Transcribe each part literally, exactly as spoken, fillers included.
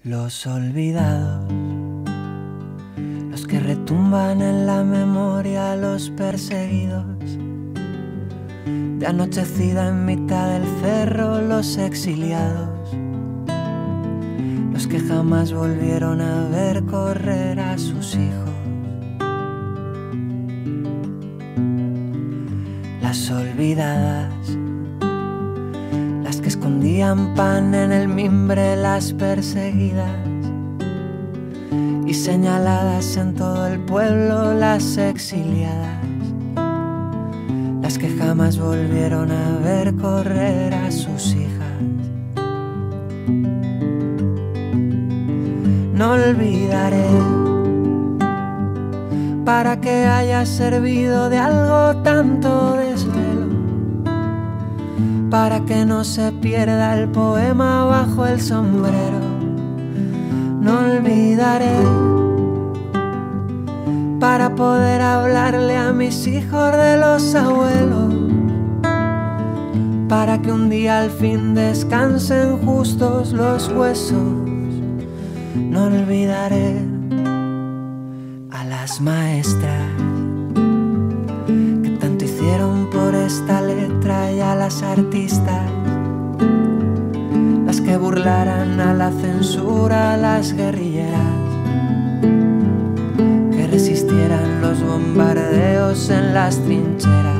Los olvidados, los que retumban en la memoria, los perseguidos, de anochecida en mitad del cerro, los exiliados, los que jamás volvieron a ver correr a sus hijos. Las olvidadas, las que escondían pan en el mimbre, las perseguidas y señaladas en todo el pueblo, las exiliadas, las que jamás volvieron a ver correr a sus hijas. No olvidaré, para que haya servido de algo tanto desvelo, para que no se pierda el poema bajo el sombrero. No olvidaré, para poder hablarle a mis hijos de los abuelos, para que un día al fin descansen justos los huesos. No olvidaré a las maestras que tanto hicieron por esta letra, y a las artistas, las que burlaran a la censura, a las guerrilleras que resistieran los bombardeos en las trincheras.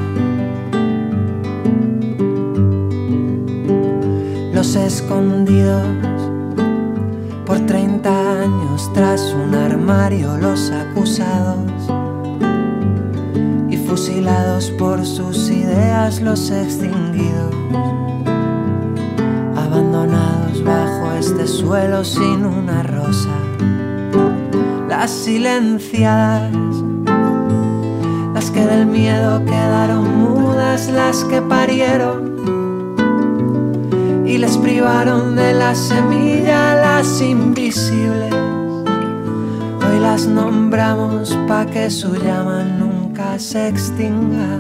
Los escondidos por treinta años tras un armario, los acusados y fusilados por sus ideas, los extinguidos, abandonados bajo este suelo sin una rosa. Las silenciadas, las que del miedo quedaron mudas, las que parieron y les privaron de la semilla, las invisibles. Hoy las nombramos pa' que su llama nunca se extinga.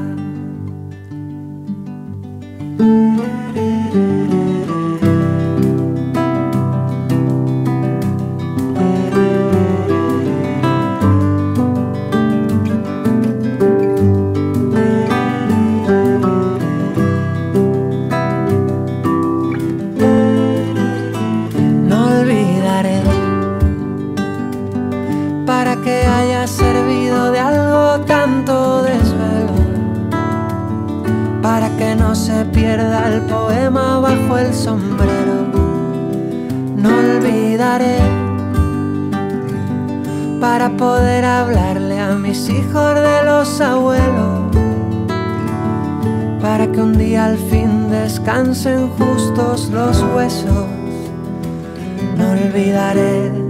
Para que haya servido de algo tanto desvelo, para que no se pierda el poema bajo el sombrero. No olvidaré, para poder hablarle a mis hijos de los abuelos, para que un día al fin descansen justos los huesos. No olvidaré